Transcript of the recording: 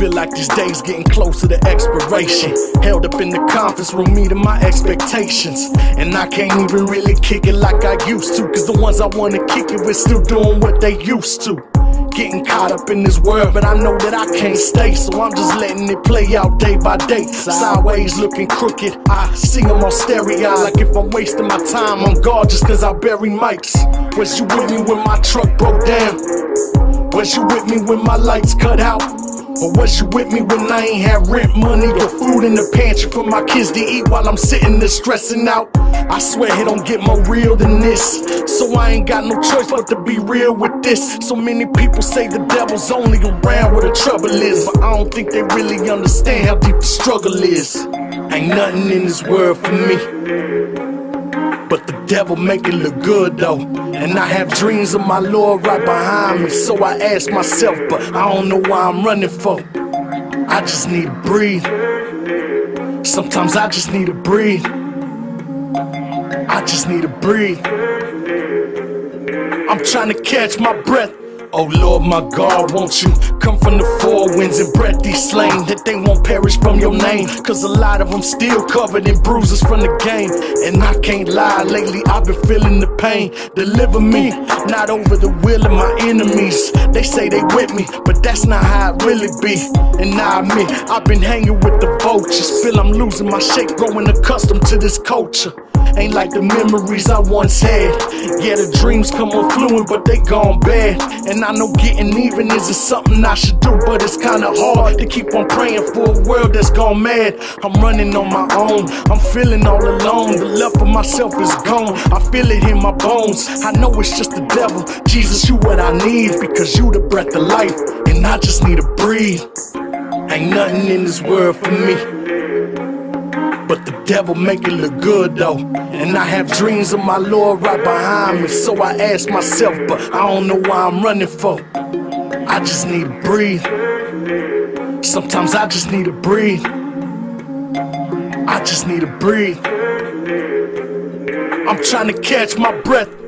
Feel like these days getting closer to expiration. Held up in the conference room meeting my expectations, and I can't even really kick it like I used to, cause the ones I wanna kick it with still doing what they used to. Getting caught up in this world, but I know that I can't stay, so I'm just letting it play out day by day. Sideways looking crooked, I see them on stereo, like if I'm wasting my time on guard just cause I bury mics. Was you with me when my truck broke down? Was you with me when my lights cut out? Or was you with me when I ain't had rent money or food in the pantry for my kids to eat while I'm sitting there stressing out? I swear it don't get more real than this, so I ain't got no choice but to be real with this. So many people say the devil's only around where the trouble is, but I don't think they really understand how deep the struggle is. Ain't nothing in this world for me, but the devil make it look good though. And I have dreams of my Lord right behind me, so I ask myself, but I don't know why I'm running for. I just need to breathe. Sometimes I just need to breathe. I just need to breathe. I'm trying to catch my breath. Oh Lord my God, won't you come from the four winds and breath these slain, that they won't perish from your name, cause a lot of them still covered in bruises from the game. And I can't lie, lately I've been feeling the pain. Deliver me, not over the will of my enemies. They say they with me, but that's not how it really be. And I admit, I've been hanging with the vultures. Feel I'm losing my shape, growing accustomed to this culture. Ain't like the memories I once had. Yeah, the dreams come on fluent, but they gone bad. And I know getting even isn't something I should do, but it's kinda hard to keep on praying for a world that's gone mad. I'm running on my own, I'm feeling all alone. The love for myself is gone, I feel it in my bones. I know it's just the devil, Jesus, you what I need, because you the breath of life, and I just need to breathe. Ain't nothing in this world for me, but the devil make it look good though. And I have dreams of my Lord right behind me, so I ask myself, but I don't know why I'm running for. I just need to breathe. Sometimes I just need to breathe. I just need to breathe. I'm trying to catch my breath.